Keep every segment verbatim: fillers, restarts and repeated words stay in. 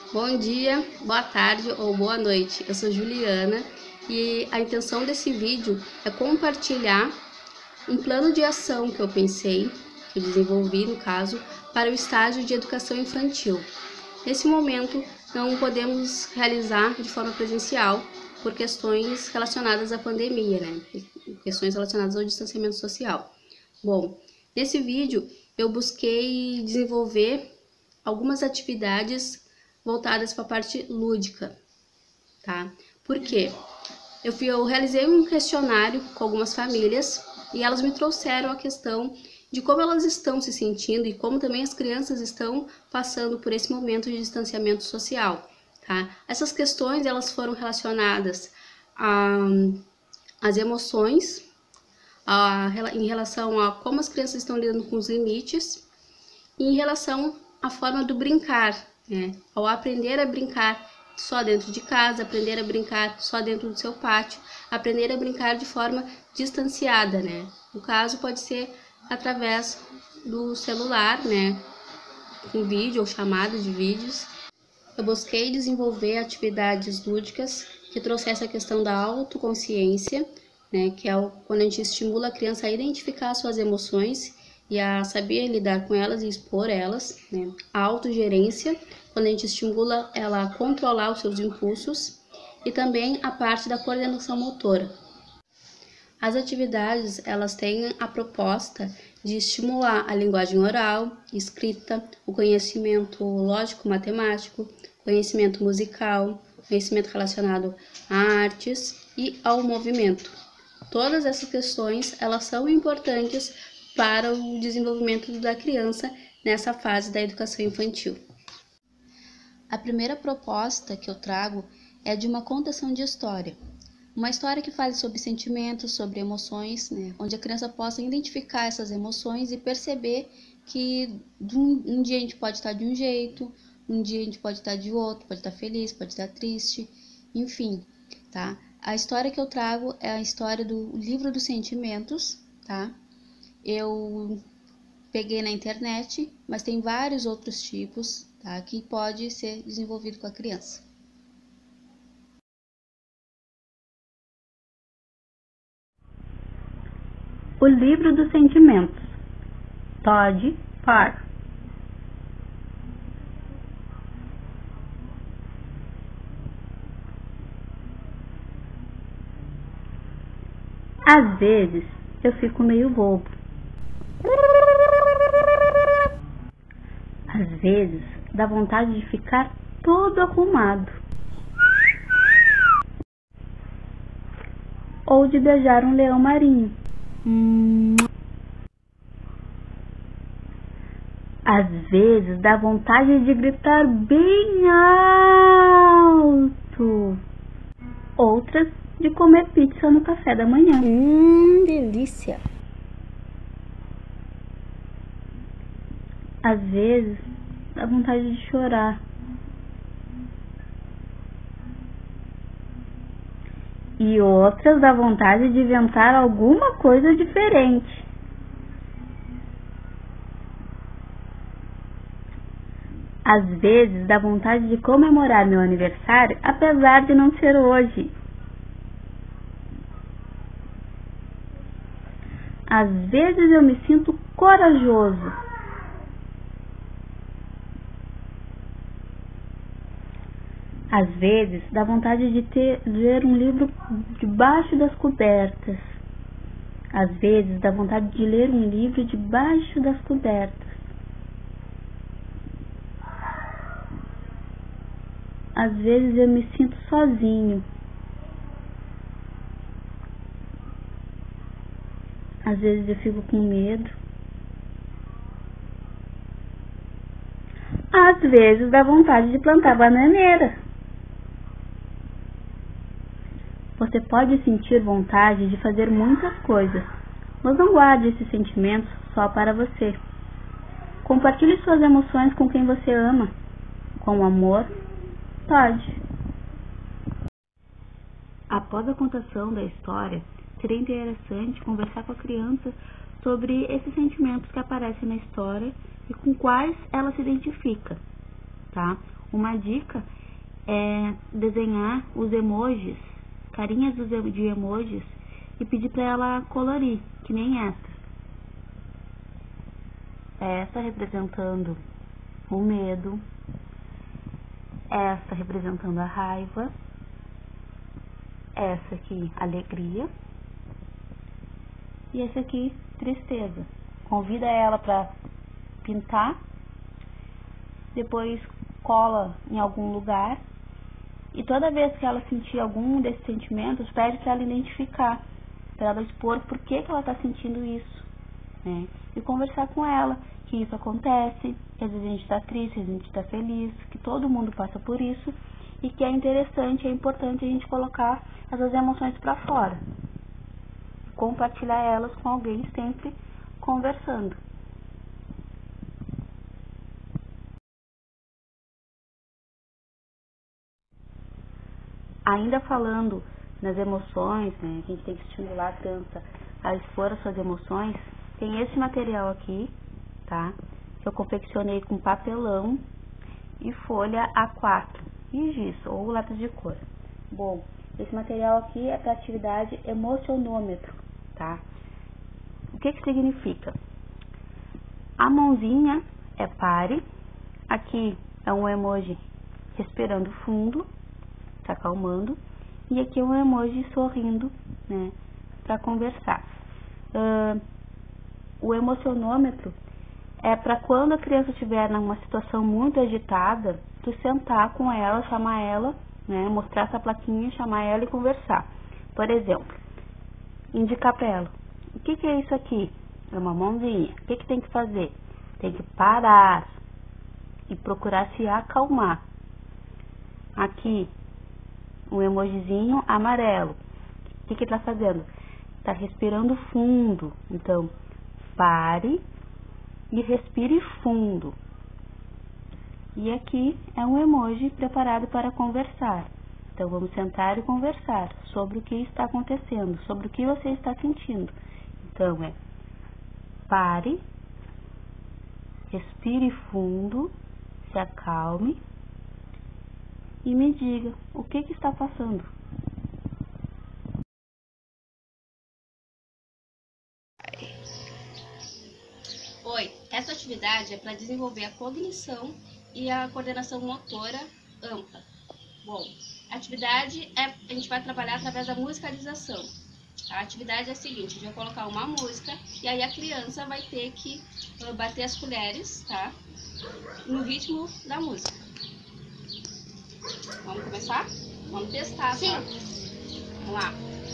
Bom dia, boa tarde ou boa noite. Eu sou Juliana e a intenção desse vídeo é compartilhar um plano de ação que eu pensei, que eu desenvolvi no caso, para o estágio de educação infantil. Nesse momento não podemos realizar de forma presencial por questões relacionadas à pandemia, né? Questões relacionadas ao distanciamento social. Bom, nesse vídeo eu busquei desenvolver algumas atividades voltadas para a parte lúdica, tá? Por quê? Eu, fui, eu realizei um questionário com algumas famílias e elas me trouxeram a questão de como elas estão se sentindo e como também as crianças estão passando por esse momento de distanciamento social, tá? Essas questões elas foram relacionadas às emoções, a, em relação a como as crianças estão lidando com os limites e em relação à forma do brincar, né? Ao aprender a brincar só dentro de casa, aprender a brincar só dentro do seu pátio, aprender a brincar de forma distanciada, né? No caso, pode ser através do celular, né? Com vídeo ou chamada de vídeos. Eu busquei desenvolver atividades lúdicas que trouxessem a questão da autoconsciência, né? Que é quando a gente estimula a criança a identificar suas emoções e a saber lidar com elas e expor elas, né? A autogerência, quando a gente estimula ela a controlar os seus impulsos, e também a parte da coordenação motora. As atividades, elas têm a proposta de estimular a linguagem oral, escrita, o conhecimento lógico-matemático, conhecimento musical, conhecimento relacionado a artes e ao movimento. Todas essas questões, elas são importantes para o desenvolvimento da criança nessa fase da educação infantil. A primeira proposta que eu trago é de uma contação de história. Uma história que fale sobre sentimentos, sobre emoções, né? Onde a criança possa identificar essas emoções e perceber que um, um dia a gente pode estar de um jeito, um dia a gente pode estar de outro, pode estar feliz, pode estar triste, enfim, tá? A história que eu trago é a história do livro dos sentimentos, tá? Eu peguei na internet, mas tem vários outros tipos, tá? Que pode ser desenvolvido com a criança. O livro dos sentimentos, Todd Parr. Às vezes eu fico meio bobo. Às vezes dá vontade de ficar todo arrumado. Ou de beijar um leão marinho. Hum. Às vezes dá vontade de gritar bem alto. Outras de comer pizza no café da manhã. Hum, delícia! Às vezes dá vontade de chorar. E outras dá vontade de inventar alguma coisa diferente. Às vezes dá vontade de comemorar meu aniversário, apesar de não ser hoje. Às vezes eu me sinto corajoso. Às vezes dá vontade de ter, ler um livro debaixo das cobertas. Às vezes dá vontade de ler um livro debaixo das cobertas. Às vezes eu me sinto sozinho. Às vezes eu fico com medo. Às vezes dá vontade de plantar bananeira. Você pode sentir vontade de fazer muitas coisas, mas não guarde esses sentimentos só para você. Compartilhe suas emoções com quem você ama. Com amor, pode. Após a contação da história, seria interessante conversar com a criança sobre esses sentimentos que aparecem na história e com quais ela se identifica, tá? Uma dica é desenhar os emojis, carinhas de emojis, e pedir para ela colorir, que nem essa. Essa representando o medo, essa representando a raiva, essa aqui alegria e essa aqui tristeza. Convida ela para pintar, depois cola em algum lugar e toda vez que ela sentir algum desses sentimentos, pede para ela identificar, para ela expor por que, que ela está sentindo isso, né? E conversar com ela que isso acontece, que às vezes a gente está triste, a gente está feliz, que todo mundo passa por isso e que é interessante, é importante a gente colocar essas emoções para fora, compartilhar elas com alguém, sempre conversando. Ainda falando nas emoções, né, a gente tem que estimular a criança a expor as suas emoções, tem esse material aqui, tá? Que eu confeccionei com papelão e folha A quatro e giz, ou lápis de cor. Bom, esse material aqui é para atividade emocionômetro, tá? O que que significa? A mãozinha é pare, aqui é um emoji respirando fundo, se acalmando, e aqui é um emoji sorrindo, né, para conversar. Uh, o emocionômetro é para quando a criança estiver numa situação muito agitada, tu sentar com ela, chamar ela, né, mostrar essa plaquinha, chamar ela e conversar. Por exemplo, indicar para ela, o que que é isso aqui? É uma mãozinha. O que que tem que fazer? Tem que parar e procurar se acalmar. Aqui, um emojizinho amarelo. O que que ele está fazendo? Está respirando fundo. Então, pare e respire fundo. E aqui é um emoji preparado para conversar. Então, vamos sentar e conversar sobre o que está acontecendo, sobre o que você está sentindo. Então, é pare, respire fundo, se acalme e me diga o que que está passando. Oi, essa atividade é para desenvolver a cognição e a coordenação motora ampla. Bom, a atividade é, a gente vai trabalhar através da musicalização. A atividade é a seguinte, a gente vai colocar uma música e aí a criança vai ter que uh, bater as colheres, tá? No ritmo da música. Vamos começar? Vamos testar, Sim. Tá? Vamos lá.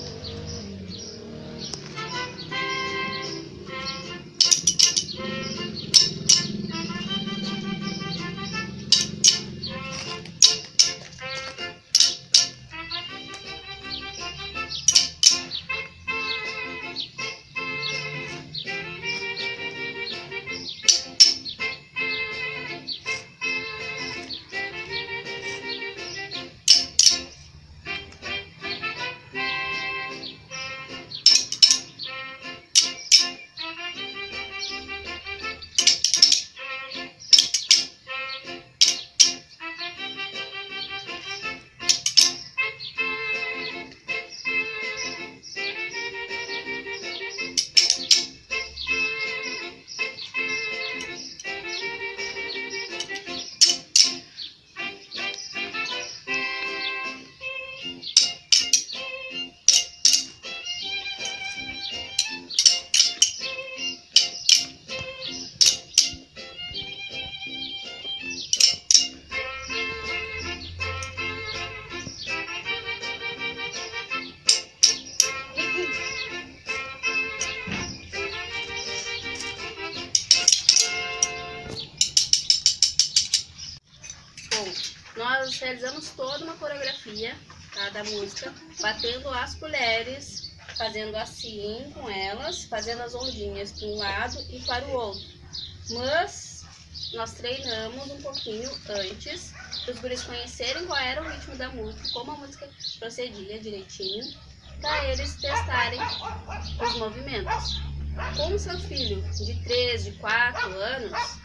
Nós realizamos toda uma coreografia, tá, da música, batendo as colheres, fazendo assim com elas, fazendo as ondinhas para um lado e para o outro. Mas nós treinamos um pouquinho antes, para os guris conhecerem qual era o ritmo da música, como a música procedia direitinho, para eles testarem os movimentos. Com seu filho de três, de quatro anos, a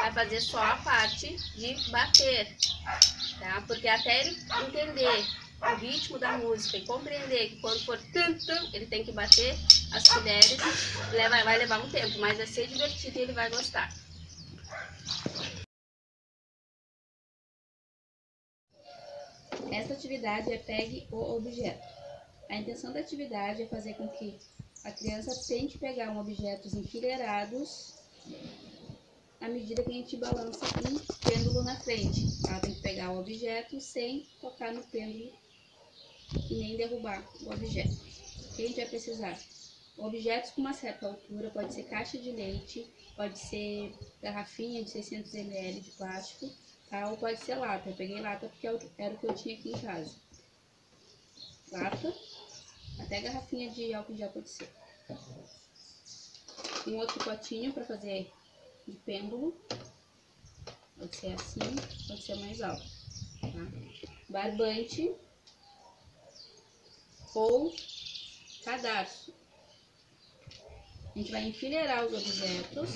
vai fazer só a parte de bater, tá? Porque até ele entender o ritmo da música e compreender que quando for tum, tum, ele tem que bater as colheres, leva, vai levar um tempo, mas vai ser divertido e ele vai gostar. Esta atividade é pegue o objeto. A intenção da atividade é fazer com que a criança tente pegar um objetos enfileirados à medida que a gente balança um pêndulo na frente. Ela tem que pegar o objeto sem tocar no pêndulo e nem derrubar o objeto. O que a gente vai precisar? Objetos com uma certa altura, pode ser caixa de leite, pode ser garrafinha de seiscentos mililitros de plástico, tá? Ou pode ser lata. Eu peguei lata porque era o que eu tinha aqui em casa. Lata, até garrafinha de álcool gel pode ser. Um outro potinho para fazer de pêndulo, pode ser assim, pode ser mais alto, tá? Barbante ou cadarço. A gente vai enfileirar os objetos.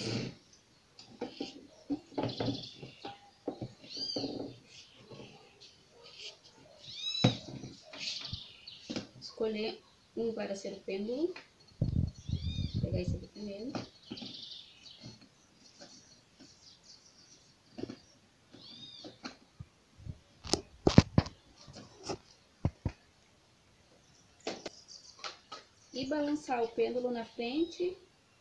Escolher um para ser o pêndulo. Vou pegar esse aqui primeiro. E balançar o pêndulo na frente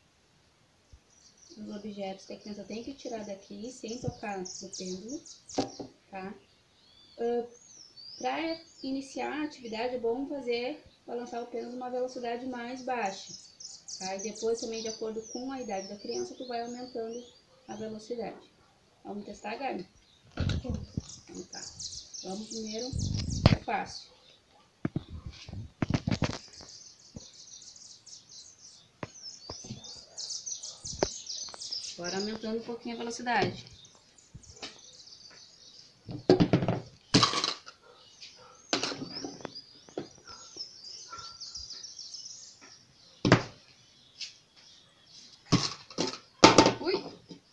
dos objetos que a criança tem que tirar daqui sem tocar no pêndulo, tá? Uh, Para iniciar a atividade é bom fazer balançar o pêndulo numa velocidade mais baixa, tá? E depois também de acordo com a idade da criança tu vai aumentando a velocidade. Vamos testar, Gabi? Então tá. Vamos primeiro é fácil. Agora aumentando um pouquinho a velocidade. Ui!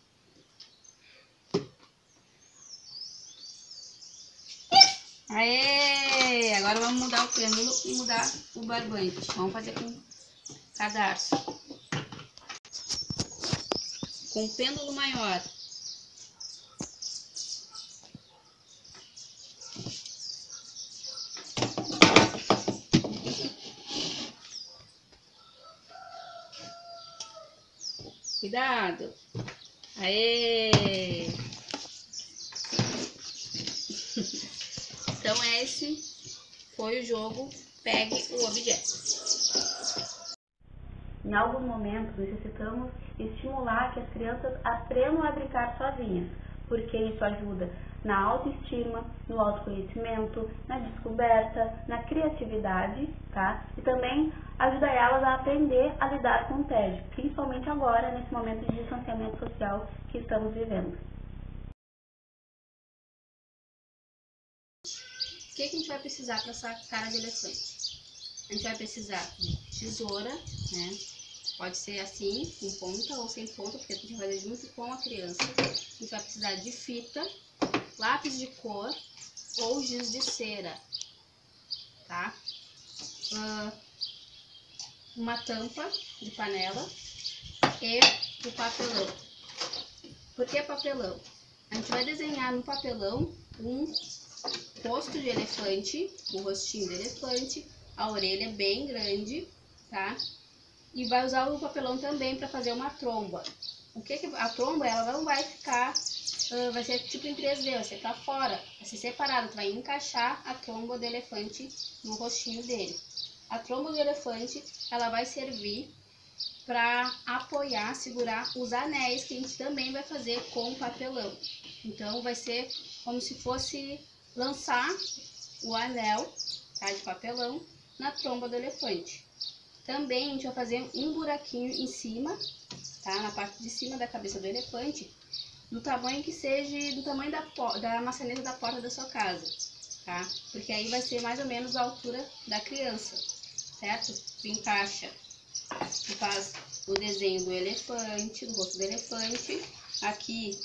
Aê! Agora vamos mudar o pêndulo e mudar o barbante. Vamos fazer com cadarço. Com pêndulo maior. Cuidado! Aê! Então esse foi o jogo Pegue o Objeto. Em alguns momentos necessitamos estimular que as crianças aprendam a brincar sozinhas, porque isso ajuda na autoestima, no autoconhecimento, na descoberta, na criatividade, tá? E também ajuda elas a aprender a lidar com o tédio, principalmente agora, nesse momento de distanciamento social que estamos vivendo. O que, que a gente vai precisar para essa cara de elefante? A gente vai precisar de tesoura, né? Pode ser assim, com ponta ou sem ponta, porque a gente vai fazer junto com a criança. A gente vai precisar de fita, lápis de cor ou giz de cera, tá? Uh, uma tampa de panela e o papelão. Por que papelão? A gente vai desenhar no papelão um rosto de elefante, o rostinho de elefante, a orelha bem grande, tá? E vai usar o papelão também para fazer uma tromba. O que que a tromba, ela não vai ficar, uh, vai ser tipo em três D, vai ser para fora, vai ser separado, tu vai encaixar a tromba do elefante no rostinho dele. A tromba do elefante, ela vai servir para apoiar, segurar os anéis que a gente também vai fazer com papelão. Então vai ser como se fosse lançar o anel, tá, de papelão na tromba do elefante. Também a gente vai fazer um buraquinho em cima, tá, na parte de cima da cabeça do elefante, do tamanho que seja, do tamanho da, da maçaneta da porta da sua casa, tá? Porque aí vai ser mais ou menos a altura da criança, certo? Tu encaixa, tu faz o desenho do elefante, do rosto do elefante, aqui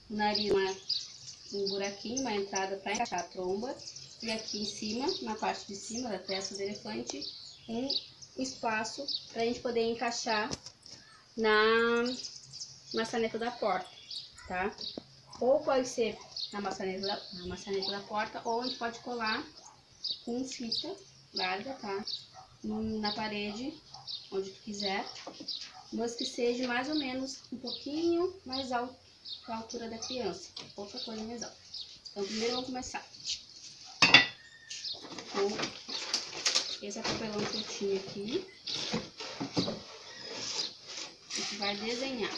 o nariz, uma, um buraquinho, uma entrada para encaixar a tromba. E aqui em cima, na parte de cima da testa do elefante, um espaço para a gente poder encaixar na maçaneta da porta, tá? Ou pode ser na maçaneta da, na maçaneta da porta, ou a gente pode colar com fita larga, tá? Na parede, onde tu quiser, mas que seja mais ou menos um pouquinho mais alto que a altura da criança, pouca coisa mais alta. Então primeiro vamos começar com esse papelão que eu tinha aqui. A gente vai desenhar.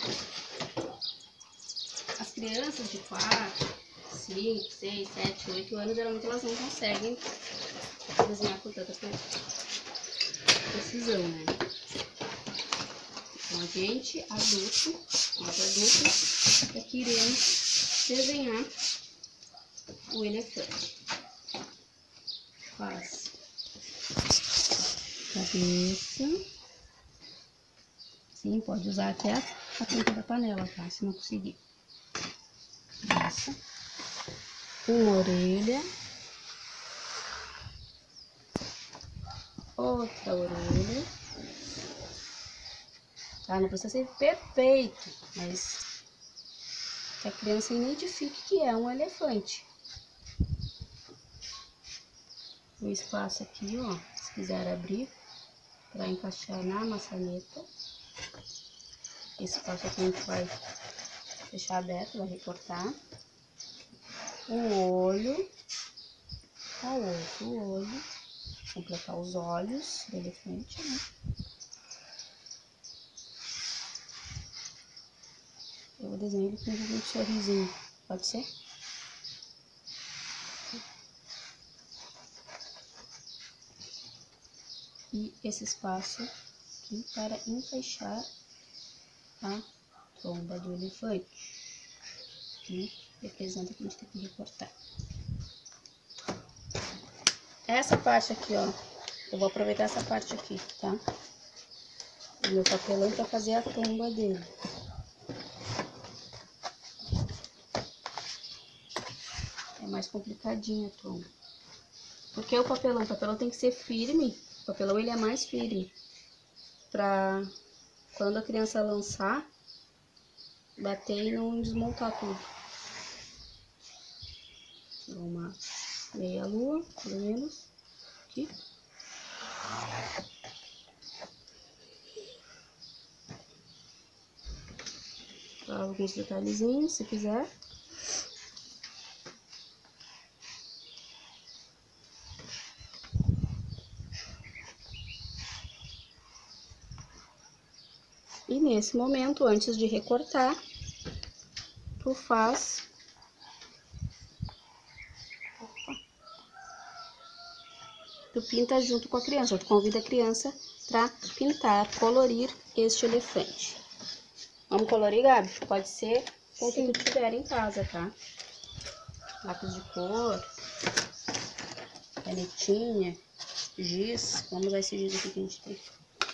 As crianças de quatro, cinco, seis, sete, oito anos, geralmente elas não conseguem desenhar com tanta precisão, né? Então a gente, adulto, nós adultos, é que iremos desenhar o elefante. Faz cabeça. Sim, pode usar até a, a ponta da panela, tá? Se não conseguir. Essa. Uma orelha. Outra orelha. Tá? Não precisa ser perfeito, mas que a criança identifique que é um elefante. O espaço aqui, ó, se quiser abrir para encaixar na maçaneta. Esse espaço aqui a gente vai deixar aberto, vai recortar. O olho, o outro olho, completar os olhos do elefante, né? Eu vou desenhar ele com um sorrisinho, pode ser? E esse espaço aqui para encaixar a tromba do elefante, que representa que a gente tem que recortar. Essa parte aqui, ó, eu vou aproveitar essa parte aqui, tá? O meu papelão para fazer a tromba dele. É mais complicadinho a tromba. Porque o papelão, o papelão tem que ser firme. O papelão ele é mais firme. Pra quando a criança lançar, bater e não desmontar tudo. Uma meia lua, pelo menos. Aqui. Alguns detalhezinhos, se quiser. E nesse momento, antes de recortar, tu faz tu pinta junto com a criança, tu convida a criança para pintar, colorir este elefante. Vamos colorir, Gabi? Pode ser com o que tu tiver em casa, tá? Lápis de cor, canetinha, giz. Vamos usar esse giz aqui que a gente tem.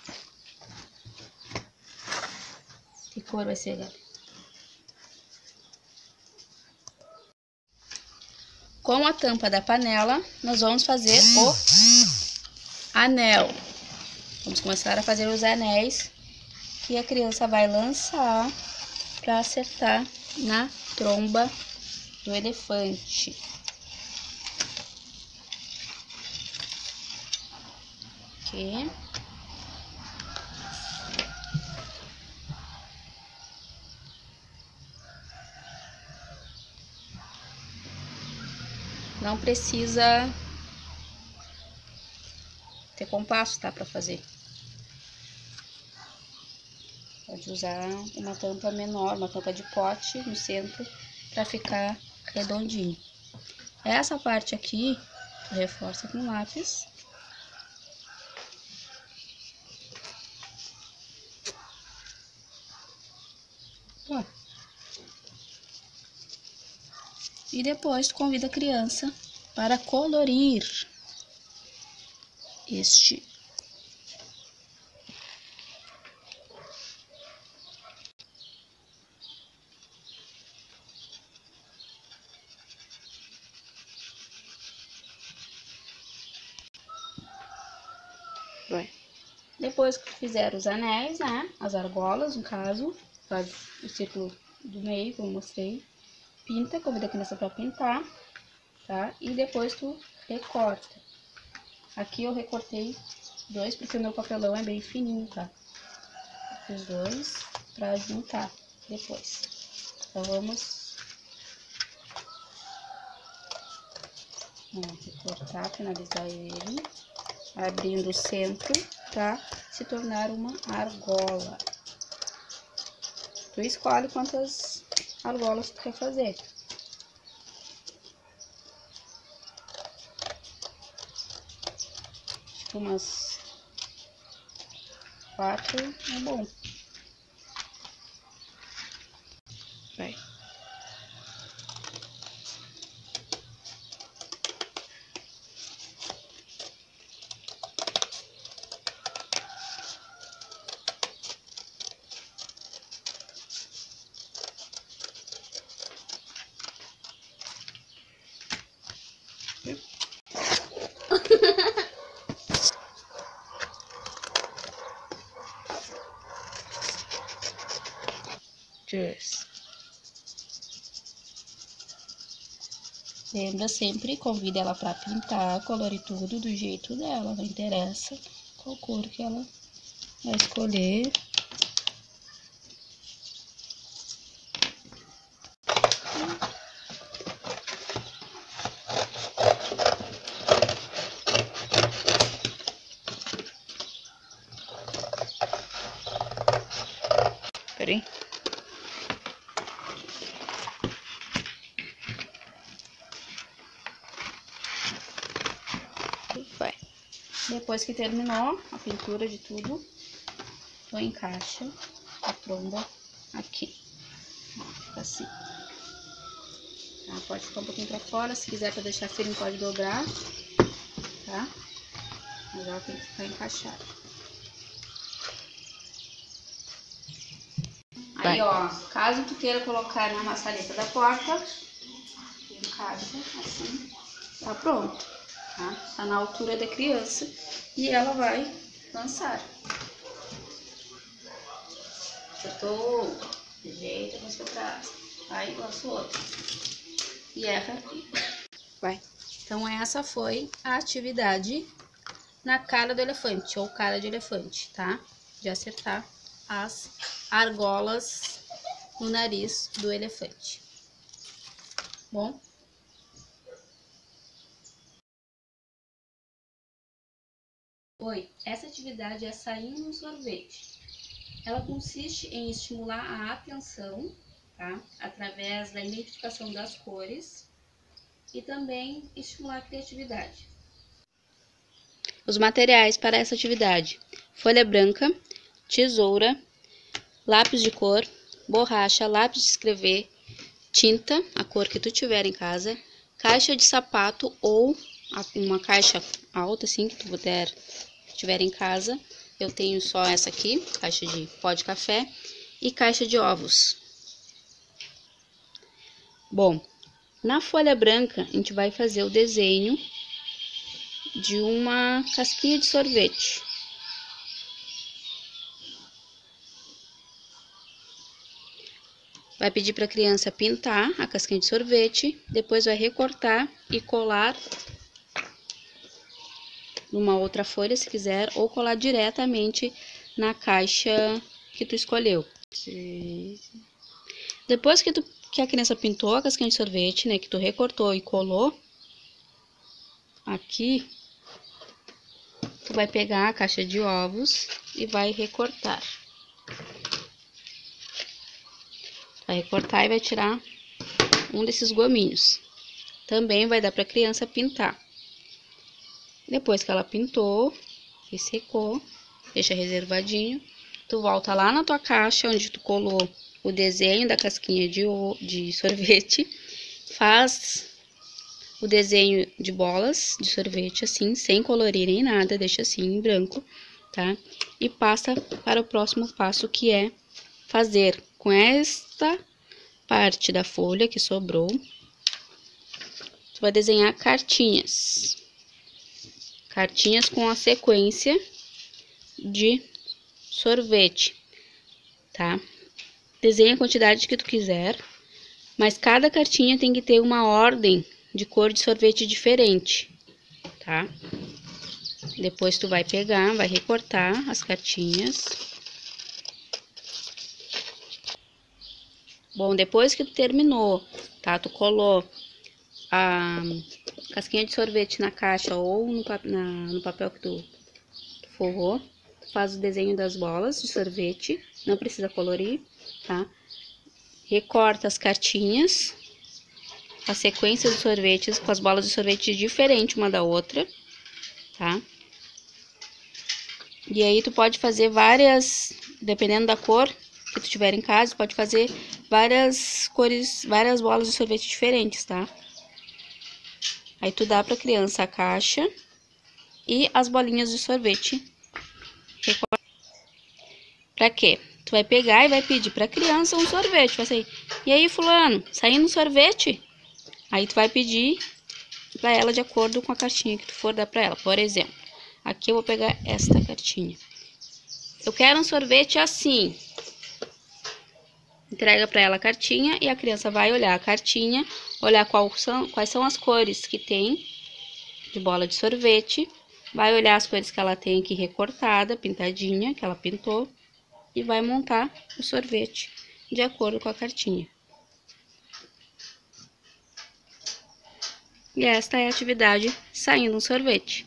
Que cor vai ser, Gabi? Com a tampa da panela, nós vamos fazer o anel. Vamos começar a fazer os anéis que a criança vai lançar para acertar na tromba do elefante. Ok. Não precisa ter compasso, tá? Para fazer. Pode usar uma tampa menor, uma tampa de pote no centro, para ficar redondinho. Essa parte aqui, tu reforça com lápis. Ó. E depois tu convida a criança para colorir este Depois que fizer os anéis, né, as argolas, no caso, faz o círculo do meio, como eu mostrei, pinta, convida a criança pra pintar, tá? E depois tu recorta. Aqui eu recortei dois, porque o meu papelão é bem fininho, tá? Fiz dois pra juntar depois. Então, vamos ó, recortar, finalizar ele, abrindo o centro pra se tornar uma argola. Tu escolhe quantas argolas tu quer fazer. Tipo umas quatro é bom. Vai. Cheers. Lembra sempre, convida ela para pintar, colorir tudo do jeito dela, não interessa qual cor que ela vai escolher. Peraí. Vai. Depois que terminou a pintura de tudo, tu encaixa a tromba aqui. Ó, fica assim. Tá? Pode ficar um pouquinho pra fora, se quiser pra deixar firme pode dobrar, tá? Mas ela tem que ficar encaixada. Aí, ó, caso tu queira colocar na maçaneta da porta, encaixa assim, tá pronto, tá? Tá na altura da criança e ela vai lançar. Acertou, ajeita, mais pra trás, aí lança o outro e erra aqui. Vai. Então essa foi a atividade na cara do elefante, ou cara de elefante, tá? De acertar as argolas no nariz do elefante. Bom? Oi, essa atividade é saindo no sorvete. Ela consiste em estimular a atenção, tá? Através da identificação das cores e também estimular a criatividade. Os materiais para essa atividade: folha branca, tesoura, lápis de cor, borracha, lápis de escrever, tinta, a cor que tu tiver em casa, caixa de sapato ou uma caixa alta assim que tu puder tiver em casa. Eu tenho só essa aqui, caixa de pó de café e caixa de ovos. Bom, na folha branca a gente vai fazer o desenho de uma casquinha de sorvete. Vai pedir para a criança pintar a casquinha de sorvete, depois vai recortar e colar numa outra folha, se quiser, ou colar diretamente na caixa que tu escolheu. Depois que, tu, que a criança pintou a casquinha de sorvete, né, que tu recortou e colou, aqui, tu vai pegar a caixa de ovos e vai recortar. Vai recortar e vai tirar um desses gominhos. Também vai dar para a criança pintar. Depois que ela pintou e secou, deixa reservadinho, tu volta lá na tua caixa onde tu colou o desenho da casquinha de, de sorvete, faz o desenho de bolas de sorvete assim, sem colorir nem nada, deixa assim em branco, tá? E passa para o próximo passo, que é fazer com esta parte da folha que sobrou, tu vai desenhar cartinhas. Cartinhas com a sequência de sorvete, tá? Desenha a quantidade que tu quiser, mas cada cartinha tem que ter uma ordem de cor de sorvete diferente, tá? Depois tu vai pegar, vai recortar as cartinhas. Bom, depois que tu terminou, tá? Tu colou a casquinha de sorvete na caixa ou no, na, no papel que tu, tu forrou. Tu faz o desenho das bolas de sorvete, não precisa colorir, tá? Recorta as cartinhas, a sequência dos sorvetes com as bolas de sorvete diferente uma da outra, tá? E aí tu pode fazer várias, dependendo da cor que tu tiver em casa, tu pode fazer várias cores, várias bolas de sorvete diferentes, tá? Aí tu dá pra criança a caixa e as bolinhas de sorvete. Pra quê? Tu vai pegar e vai pedir pra criança um sorvete, vai sair. E aí, fulano, saindo um sorvete? Aí tu vai pedir pra ela de acordo com a cartinha que tu for dar pra ela. Por exemplo, aqui eu vou pegar esta cartinha. Eu quero um sorvete assim. Entrega pra ela a cartinha e a criança vai olhar a cartinha, olhar qual são, quais são as cores que tem de bola de sorvete, vai olhar as cores que ela tem aqui recortada, pintadinha, que ela pintou, e vai montar o sorvete de acordo com a cartinha. E esta é a atividade saindo um sorvete.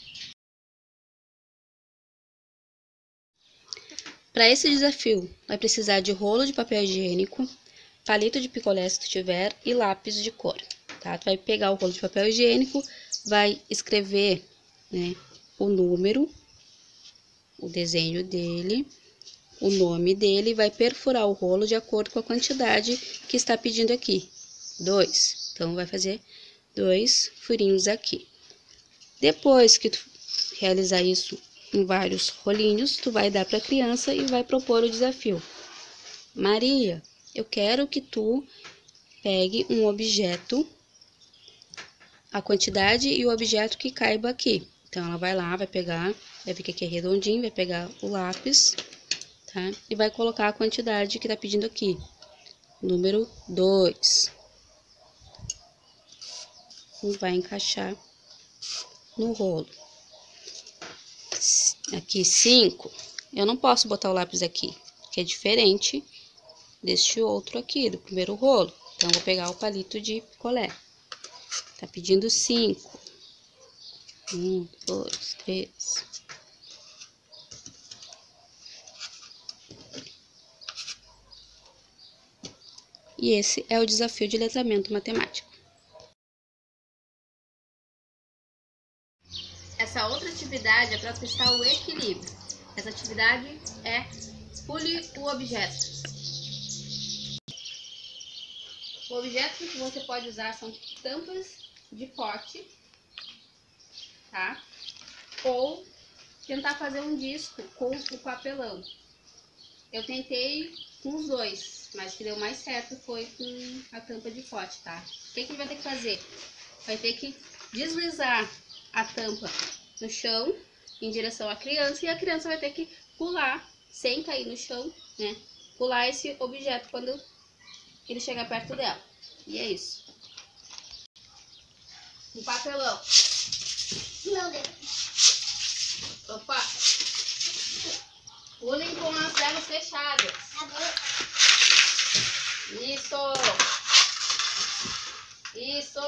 Para esse desafio, vai precisar de rolo de papel higiênico, palito de picolé se tu tiver e lápis de cor, tá? Tu vai pegar o rolo de papel higiênico, vai escrever, né, o número, o desenho dele, o nome dele e vai perfurar o rolo de acordo com a quantidade que está pedindo aqui. Dois. Então, vai fazer dois furinhos aqui. Depois que tu realizar isso em vários rolinhos, tu vai dar para a criança e vai propor o desafio. Maria, eu quero que tu pegue um objeto, a quantidade e o objeto que caiba aqui. Então, ela vai lá, vai pegar, vai ver que aqui é redondinho, vai pegar o lápis, tá? E vai colocar a quantidade que tá pedindo aqui. Número dois. E vai encaixar no rolo. Aqui, cinco. Eu não posso botar o lápis aqui, que é diferente deste outro aqui, do primeiro rolo. Então, eu vou pegar o palito de picolé. Tá pedindo cinco. Um, dois, três. E esse é o desafio de letramento matemático. Essa outra atividade é para testar o equilíbrio. Essa atividade é pule o objeto. O objeto que você pode usar são tampas de pote, tá? Ou tentar fazer um disco com o papelão. Eu tentei com os dois, mas o que deu mais certo foi com a tampa de pote, tá? O que que vai ter que fazer? Vai ter que deslizar a tampa no chão em direção à criança e a criança vai ter que pular sem cair no chão, né? Pular esse objeto quando ele chegar perto dela. E é isso. Um papelão. Não, Deus. Opa. Pulem com as pernas fechadas. Isso. Isso.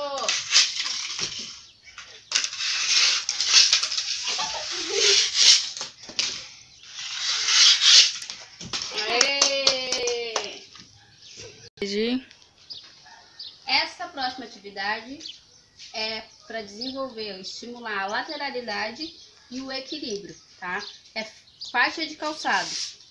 Essa próxima atividade é para desenvolver, estimular a lateralidade e o equilíbrio, tá? É faixa de calçado.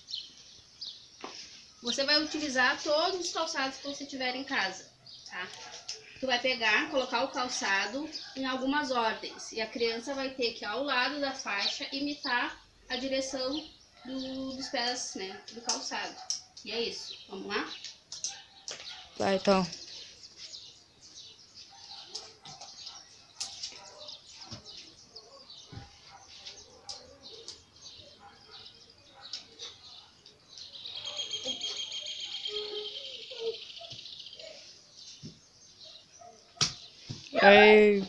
Você vai utilizar todos os calçados que você tiver em casa, tá? Tu vai pegar, colocar o calçado em algumas ordens e a criança vai ter que, ao lado da faixa, imitar a direção do, dos pés, né, do calçado. E é isso. Vamos lá? Vai, então. Ai.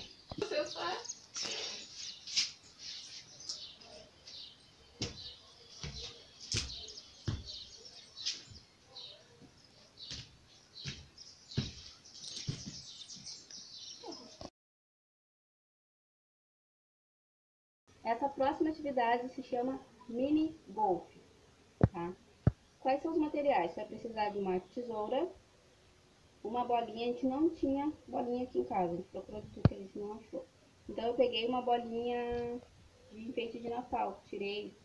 Essa próxima atividade se chama mini golf, tá? Quais são os materiais? Você vai precisar de uma tesoura, uma bolinha. A gente não tinha bolinha aqui em casa, a gente procurou de tudo que a gente não achou. Então eu peguei uma bolinha de enfeite de Natal, tirei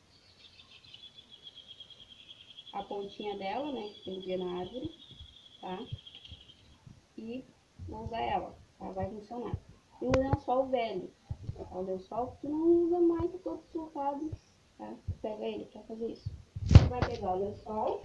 a pontinha dela, né, que prendia na árvore, tá? E vou usar ela, tá? Vai funcionar. E um lençol velho, tá? O lençol que tu não usa mais, tá todo surrado, tá? Pega ele pra fazer isso. Você vai pegar o lençol,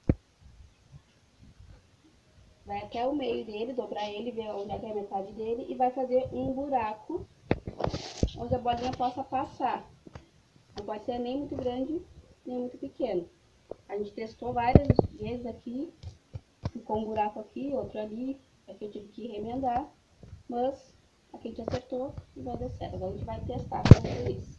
vai até o meio dele, dobrar ele, ver onde é que é a metade dele e vai fazer um buraco onde a bolinha possa passar. Não pode ser nem muito grande, nem muito pequeno. A gente testou várias vezes aqui, ficou um buraco aqui, outro ali, aqui eu tive que remendar, mas aqui a gente acertou e vai dar certo. Agora a gente vai testar como é isso.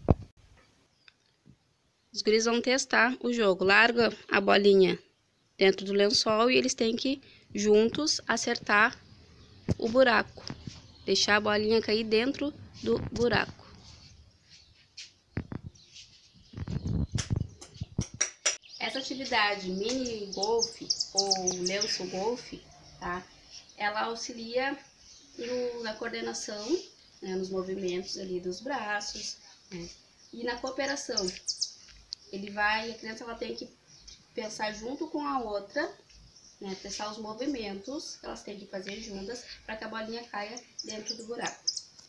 Os guris vão testar o jogo. Larga a bolinha dentro do lençol e eles têm que juntos acertar o buraco, deixar a bolinha cair dentro do buraco. Essa atividade mini golfe ou lenço golfe, tá? Ela auxilia no, na coordenação, né, nos movimentos ali dos braços, né, e na cooperação. Ele vai, a criança ela tem que pensar junto com a outra, né, testar os movimentos que elas têm que fazer juntas para que a bolinha caia dentro do buraco.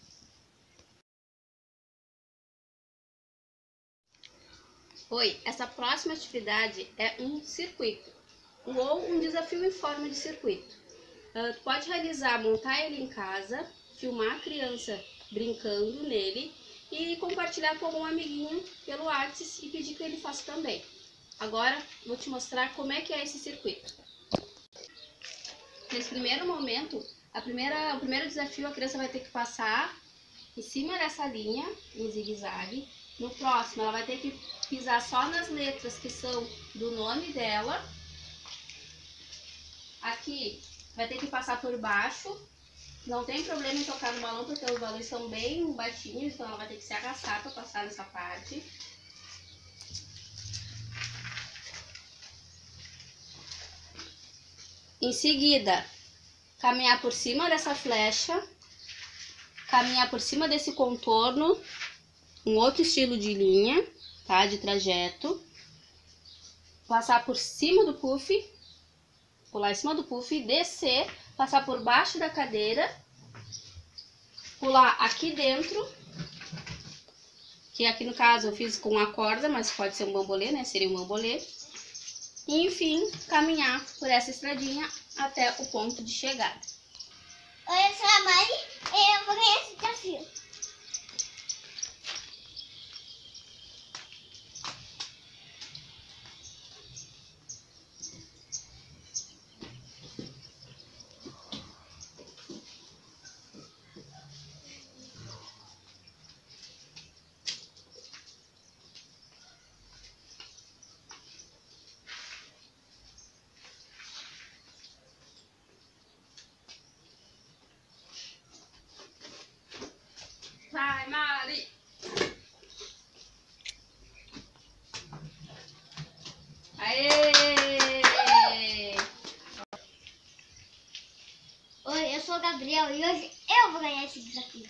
Oi, essa próxima atividade é um circuito, ou um desafio em forma de circuito. Uh, tu pode realizar, montar ele em casa, filmar a criança brincando nele e compartilhar com algum amiguinho pelo WhatsApp e pedir que ele faça também. Agora, vou te mostrar como é que é esse circuito. Nesse primeiro momento, a primeira, o primeiro desafio a criança vai ter que passar em cima dessa linha, em zigue-zague. No próximo, ela vai ter que pisar só nas letras que são do nome dela. Aqui, vai ter que passar por baixo. Não tem problema em tocar no balão, porque os balões são bem baixinhos, então ela vai ter que se agaçar para passar nessa parte. Em seguida, caminhar por cima dessa flecha, caminhar por cima desse contorno, um outro estilo de linha, tá? De trajeto. Passar por cima do puff, pular em cima do puff, descer, passar por baixo da cadeira, pular aqui dentro, que aqui no caso eu fiz com uma corda, mas pode ser um bambolê, né? Seria um bambolê. E enfim, caminhar por essa estradinha até o ponto de chegada. Oi, eu sou a Mari e eu vou ganhar esse desafio. Vai, Mari! Aê! Oi, eu sou o Gabriel e hoje eu vou ganhar esse desafio.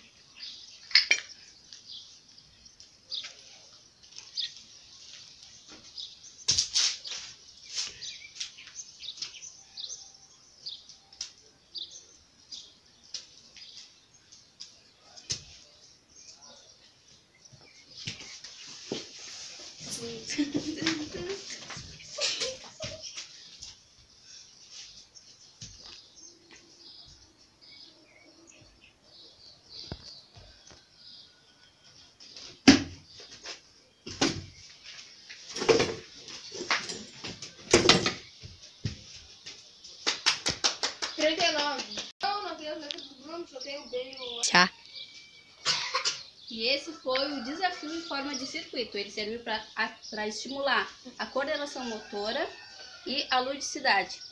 trinta e nove. Não, não, Deus, não. Tchau. E esse foi o desafio em forma de circuito. Ele serviu para estimular a coordenação motora e a ludicidade.